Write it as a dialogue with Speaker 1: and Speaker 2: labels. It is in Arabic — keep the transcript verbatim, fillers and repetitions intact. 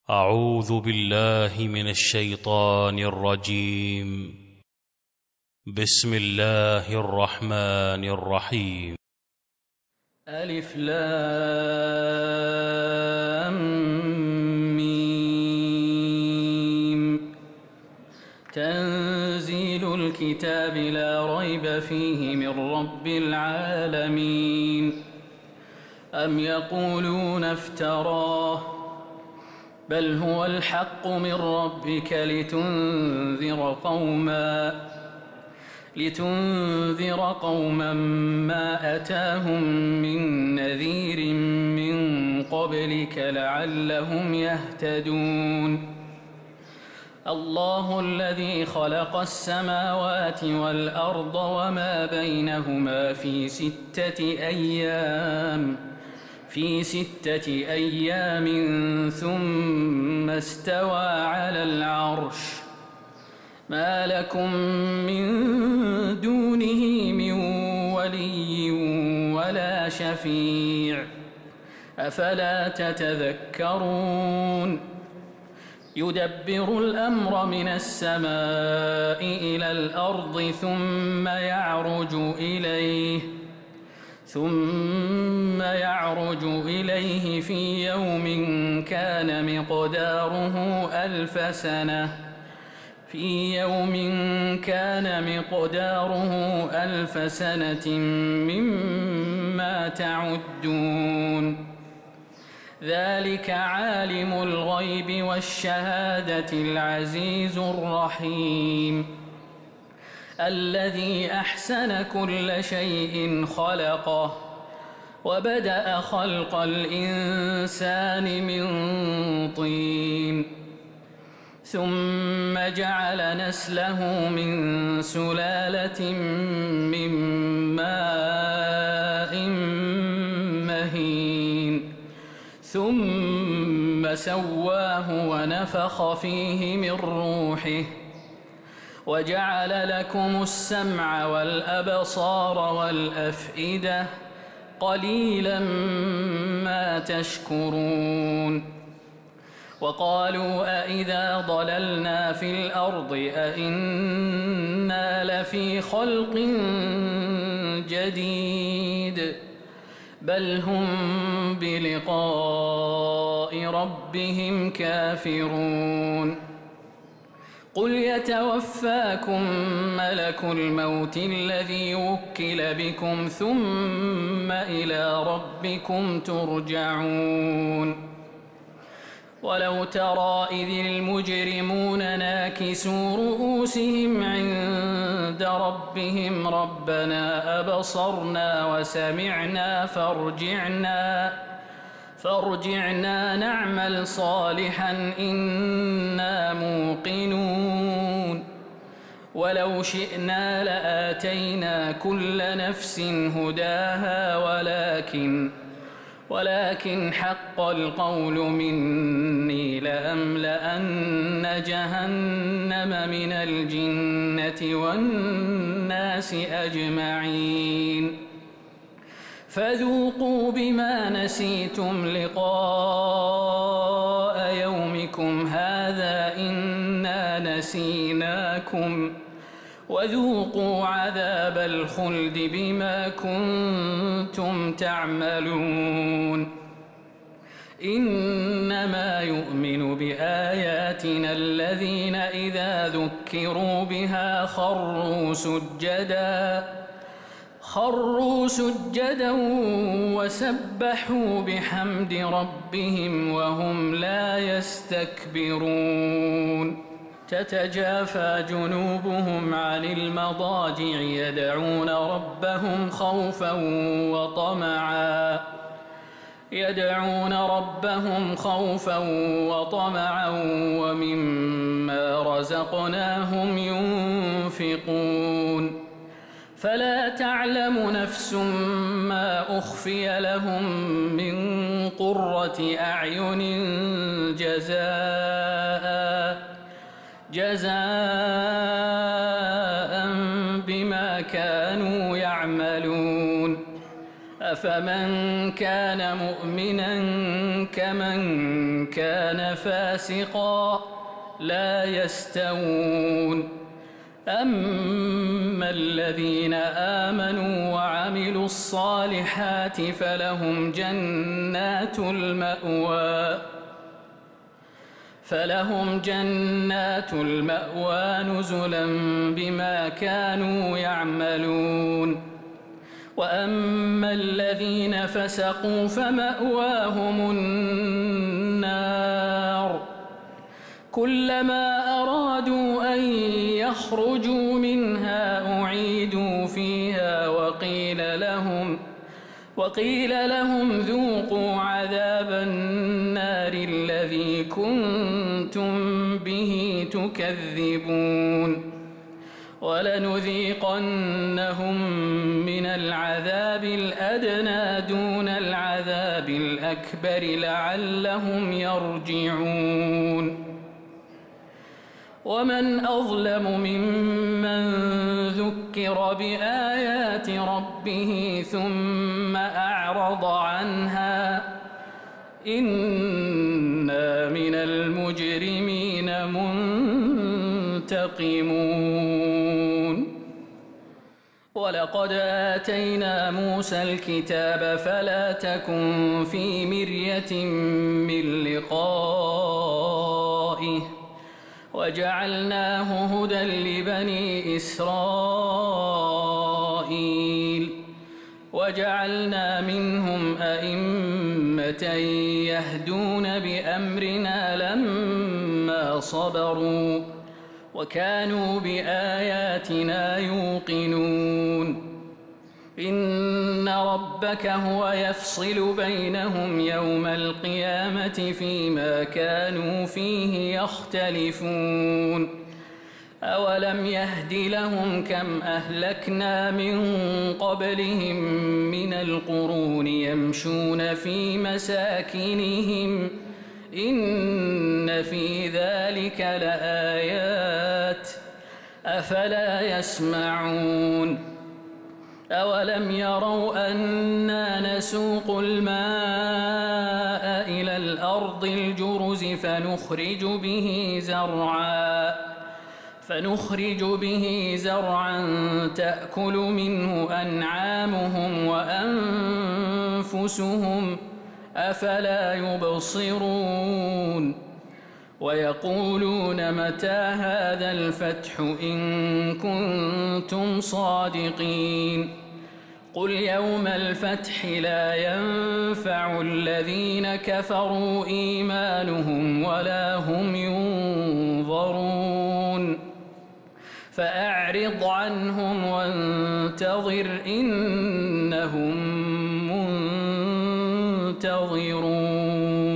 Speaker 1: أعوذ بالله من الشيطان الرجيم. بسم الله الرحمن الرحيم.
Speaker 2: ألف لام ميم. تنزيل الكتاب لا ريب فيه من رب العالمين. أم يقولون افتراه بل هو الحق من ربك لتنذر قوما لتنذر قوما ما أتاهم من نذير من قبلك لعلهم يهتدون. الله الذي خلق السماوات والأرض وما بينهما في ستة أيام في ستة أيام ثم استوى على العرش. ما لكم من دونه من ولي ولا شفيع أفلا تتذكرون. يدبر الأمر من السماء إلى الأرض ثم يعرج إليه ثم يعرج إليه في يوم كان مقداره ألف سنة في يوم كان مقداره ألف سنة مما تعدون. ذلك عالم الغيب والشهادة العزيز الرحيم. الذي أحسن كل شيء خلقه وبدأ خلق الإنسان من طين ثم جعل نسله من سلالة من ماء مهين ثم سواه ونفخ فيه من روحه وجعل لكم السمع والأبصار والأفئدة قليلا ما تشكرون. وقالوا أإذا ضللنا في الأرض أإنا لفي خلق جديد بل هم بلقاء ربهم كافرون. قل يتوفاكم ملك الموت الذي وكل بكم ثم إلى ربكم ترجعون. ولو ترى إذ المجرمون ناكسوا رؤوسهم عند ربهم ربنا أبصرنا وسمعنا فارجعنا فارجعنا نعمل صالحا إنا موقنون. ولو شئنا لآتينا كل نفس هداها ولكن ولكن حق القول مني لأملأن جهنم من الجنة والناس أجمعين. فذوقوا بما نسيتم لقاء يومكم هذا إنا نسيناكم وذوقوا عذاب الخلد بما كنتم تعملون. إنما يؤمن بآياتنا الذين إذا ذكروا بها خروا سجدا خروا سجدا وسبحوا بحمد ربهم وهم لا يستكبرون. تتجافى جنوبهم عن المضاجع يدعون ربهم خوفا وطمعا يدعون ربهم خوفا وطمعا ومما رزقناهم ينفقون. فلا تعلم نفس ما أخفي لهم من قرة أعين جزاء جزاء بما كانوا يعملون. أفمن كان مؤمنا كمن كان فاسقا لا يستوون أما الذين آمنوا وعملوا الصالحات فلهم جنات المأوى فلهم جنات المأوى نزلا بما كانوا يعملون وأما الذين فسقوا فمأواهم النار كلما أرادوا أن يخرجوا منها أعيدوا فيها وقيل لهم وقيل لهم ذوقوا عذاب النار الذي كنتم به تكذبون ولنذيقنهم من العذاب الأدنى دون العذاب الأكبر لعلهم يرجعون ومن أظلم ممن ذكر بآيات ربه ثم أعرض عنها إنا من المجرمين منتقمون ولقد آتينا موسى الكتاب فلا تكن في مرية من لقائه وجعلناه هدى لبني إسرائيل وجعلنا منهم أئمة يهدون بأمرنا لما صبروا وكانوا بآياتنا يوقنون إن ربك هو يفصل بينهم يوم القيامة فيما كانوا فيه يختلفون أولم يهد لهم كم أهلكنا من قبلهم من القرون يمشون في مساكنهم إن في ذلك لآيات أفلا يسمعون أولم يروا أنا نسوق الماء إلى الأرض الجرز فنخرج به زرعا فنخرج به زرعا تأكل منه أنعامهم وأنفسهم أفلا يبصرون ويقولون متى هذا الفتح إن كنتم صادقين قل يوم الفتح لا ينفع الذين كفروا إيمانهم ولا هم ينظرون فأعرض عنهم وانتظر إنهم منتظرون